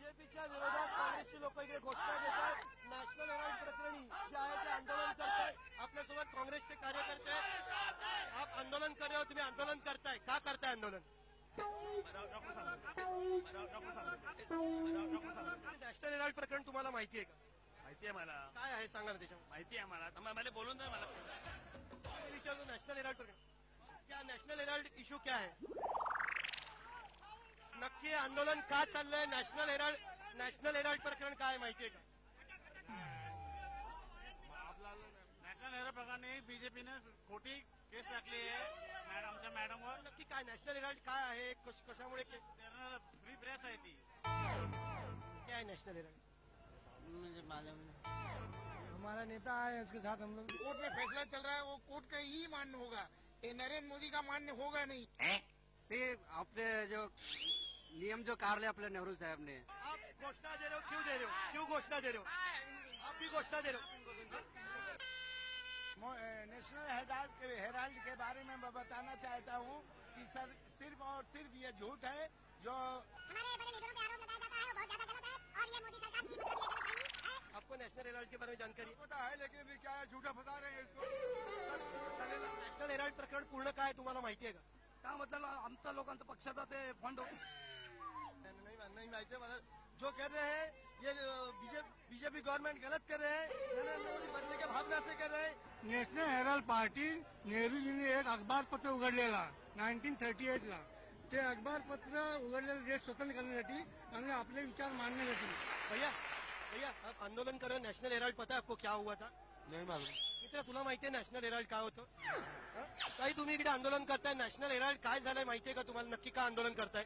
बीजेपीच्या विरोधात काँग्रेसची लोक इकडे घोषणा देत आहेत. नॅशनल हेराल्ड प्रकरणी जे आहे ते आंदोलन करताय. आपल्यासोबत काँग्रेसचे कार्यकर्ते आहेत. आप आंदोलन कर रहे हो, तुम्ही आंदोलन करताय, का करताय आंदोलन? नॅशनल हेराल्ड प्रकरण तुम्हाला माहिती आहे का? माहिती आहे मला. काय आहे सांगा ना त्याच्यावर. माहिती आहे मला बोलून द्या मला. विचारतो नॅशनल हेराल्ड प्रकरण क्या नॅशनल हेराल्ड इश्यू क्या है? नक्की आंदोलन का चाललंय? नॅशनल हेराल्ड प्रकरण काय माहिती आहे का? नॅशनल हेराल्ड प्रकरणी बीजेपीने खोटी केस टाकली आहे आमच्या मॅडमवर. नक्की काय नॅशनल हेराल्ड काय आहे? कशामुळे फ्री प्रेस आहे ती. क्या है नॅशनल हेराल्ड? मुझे मालूम हमारा नेता है, उसके साथ हम लोग। कोर्ट में फैसला चल रहा है, वो कोर्ट का ही मान्य होगा, ये नरेंद्र मोदी का मान्य होगा नहीं। ये आपने जो नियम जो कार्य अपने नेहरू साहब ने, आप घोषणा दे रहे हो, क्यों दे रहे हो? क्यों घोषणा दे रहे हो? आप भी घोषणा दे रहे हो? नेशनल हेराल्ड के बारे में मैं बताना चाहता हूँ कि सर सिर्फ और सिर्फ ये झूठ है जो हमारे बड़े लीडरों पे आरोप लगाया जाता है, वो बहुत ज्यादा गलत है और ये मोदी सरकार की मतलब ये गलत नहीं है। आपको नॅशनल हेराल्ड के बारे में जानकारी पता है, लेकिन अभी क्या है, झूठा फंसा रहे हैं इसको। नॅशनल हेराल्ड प्रकरण पूर्ण काय तुम्हाला माहिती आहे का? का मतलब आमचा लोकांचा पक्षाचा ते फंड होता. नहीं माहिती है मला. जो कर रहे हैं ये बीजेपी गवर्नमेंट गलत कर रहे हैं, नरेंद्र मोदी बदले के भावना से कर रहे हैं. नॅशनल हेराल्ड पार्टी नेहरूजींनी एक अखबारपत्र उघडलेला 1938 ला. ते अखबारपत्र उघडलेलं देश स्वतंत्र करण्यासाठी आणि आपले विचार मांडण्यासाठी. भैया आप आंदोलन कर रहे हो. नॅशनल हेराल्ड पता है आपको क्या हुआ था? नाही मालूम. मित्र तुला माहिती आहे नॅशनल हेराल्ड काय होतं? काही तुम्ही इकडे आंदोलन करताय. नॅशनल हेराल्ड काय झालंय माहितीये का तुम्हाला? नक्की का आंदोलन करताय?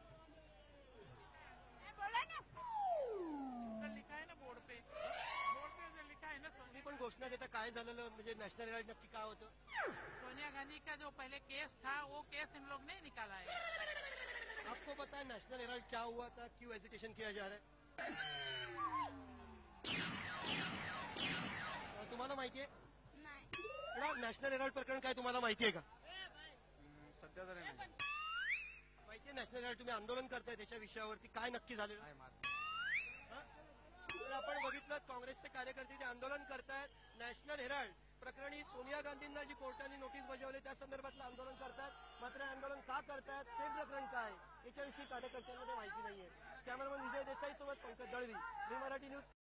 लिखा है ना बोर्ड पे लिखा है ना. तुम्ही पण घोषणा देता काय झालेलं, म्हणजे नॅशनल हेराल्ड नक्की काय होतं? सोनिया गांधी का जो पहले केस था वो केस इन लोग ने निकाला है. आपको पता है नॅशनल हेराल्ड क्या हुआ था, क्यों एजिटेशन किया जा रहा है? तुम्हाला माहिती आहे? नॅशनल हेराल्ड प्रकरण काय तुम्हाला माहिती आहे का? सध्या तरी नाही माहिती आहे नॅशनल हेराल्ड तुम्ही आंदोलन करताय त्याच्या विषयावरती काय नक्की झालेलं? तर आपण बघितलं काँग्रेसचे कार्यकर्ते जे आंदोलन करतायत नॅशनल हेराल्ड प्रकरणी सोनिया गांधींना जी कोर्टाने नोटीस बजावली त्या संदर्भातलं आंदोलन करतायत. मात्र आंदोलन का करतायत, ते प्रकरण काय याच्याविषयी कार्यकर्त्यांमध्ये माहिती नाहीये. कॅमेरामन विजय देसाई सोबत पंकज दळवी, मी मराठी न्यूज.